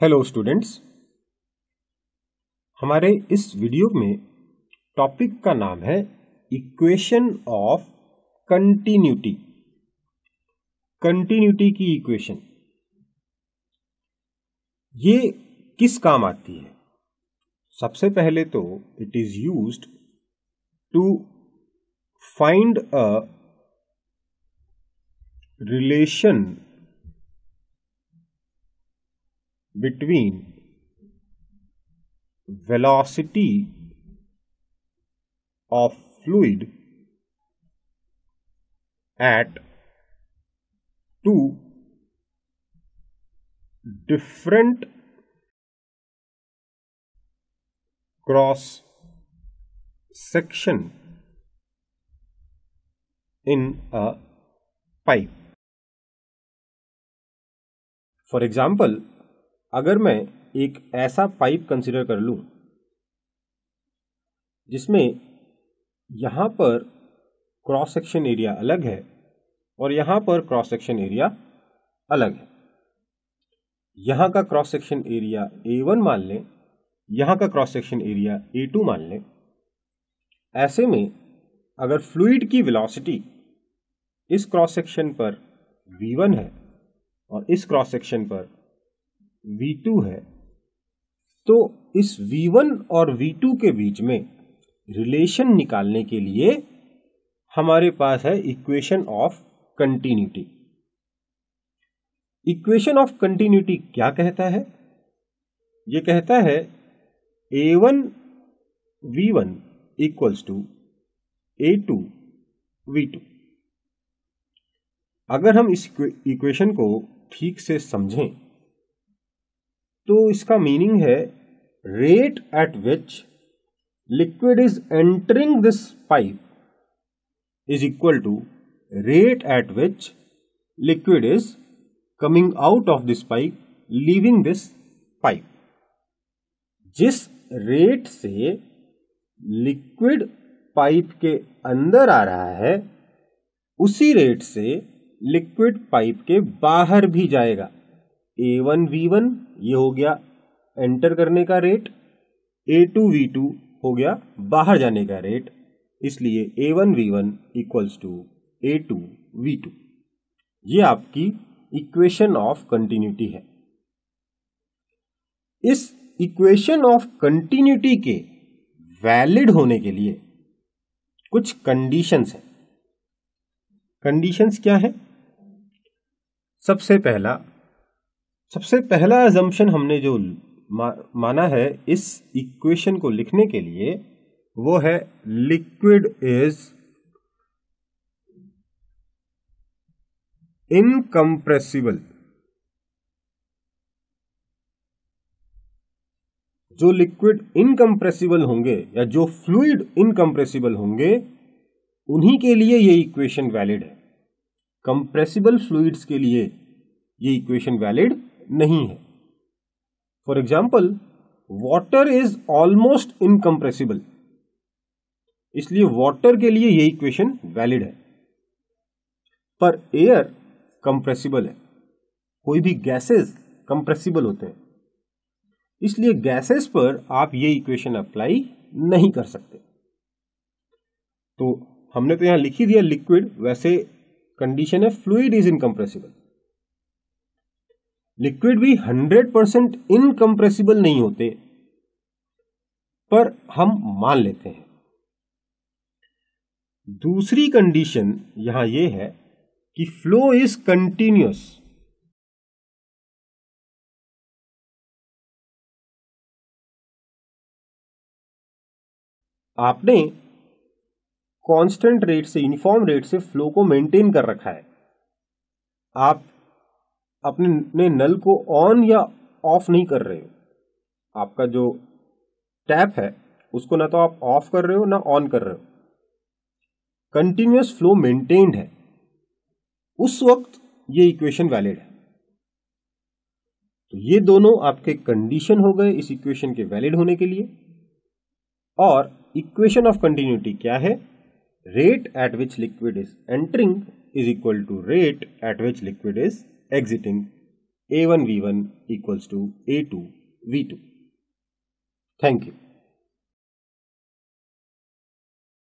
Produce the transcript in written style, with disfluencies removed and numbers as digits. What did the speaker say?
Hello students, हमारे इस video में टॉपिक का नाम है इक्वेशन ऑफ कंटिन्यूटी। कंटिन्यूटी की इक्वेशन ये किस काम आती है? सबसे पहले तो it is used to find a relation between velocity of fluid at two different cross section in a pipe. For example, अगर मैं एक ऐसा पाइप कंसीडर कर लूं जिसमें यहां पर क्रॉस सेक्शन एरिया अलग है और यहां पर क्रॉस सेक्शन एरिया अलग है। यहां का क्रॉस सेक्शन एरिया A1 मान लें, यहां का क्रॉस सेक्शन एरिया A2 मान लें। ऐसे में अगर फ्लूइड की वेलोसिटी इस क्रॉस सेक्शन पर V1 है और इस क्रॉस सेक्शन पर V2 है, तो इस V1 और V2 के बीच में रिलेशन निकालने के लिए हमारे पास है equation of continuity. Equation of continuity क्या कहता है? यह कहता है A1 V1 equals to A2 V2। अगर हम इस इक्वेशन को ठीक से समझें तो इसका मीनिंग है rate at which liquid is entering this pipe is equal to rate at which liquid is coming out of this pipe leaving this pipe. जिस रेट से लिक्विड पाइप के अंदर आ रहा है उसी रेट से लिक्विड पाइप के बाहर भी जाएगा। A1 V1 ये हो गया एंटर करने का रेट, A2 V2 हो गया बाहर जाने का रेट, इसलिए A1 V1 equals to A2 V2। ये आपकी इक्वेशन ऑफ कंटिन्यूटी है। इस इक्वेशन ऑफ कंटिन्यूटी के वैलिड होने के लिए कुछ कंडीशंस हैं। कंडीशंस क्या है? सबसे पहला अजम्पशन हमने जो माना है इस इक्वेशन को लिखने के लिए वो है लिक्विड इज इनकंप्रेसिबल। जो लिक्विड इनकंप्रेसिबल होंगे या जो फ्लूइड इनकंप्रेसिबल होंगे उन्हीं के लिए ये इक्वेशन वैलिड है। कंप्रेसिबल फ्लूइड्स के लिए ये इक्वेशन वैलिड नहीं है। For example, water is almost incompressible, इसलिए वाटर के लिए ये इक्वेशन वैलिड है। पर एयर कंप्रेसिबल है, कोई भी गैसेस कंप्रेसिबल होते हैं, इसलिए गैसेस पर आप ये इक्वेशन अप्लाई नहीं कर सकते। तो हमने तो यहां लिख ही दिया लिक्विड, वैसे कंडीशन है फ्लूइड इज इनकंप्रेसिबल। लिक्विड भी 100% इनकंप्रेसिबल नहीं होते, पर हम मान लेते हैं। दूसरी कंडीशन यहां यह है कि फ्लो इज कंटिन्यूअस। आपने कांस्टेंट रेट से, यूनिफॉर्म रेट से फ्लो को मेंटेन कर रखा है। आप अपने नल को ऑन या ऑफ नहीं कर रहे हो। आपका जो टैप है उसको ना तो आप ऑफ कर रहे हो ना ऑन कर रहे हो, कंटिन्यूअस फ्लो मेंटेन्ड है। उस वक्त ये इक्वेशन वैलिड है। तो ये दोनों आपके कंडीशन हो गए इस इक्वेशन के वैलिड होने के लिए। और इक्वेशन ऑफ कंटिन्यूटी क्या है? Rate at which liquid is entering is equal to rate at which liquid is exiting A1 V1 equals to A2 V2. Thank you.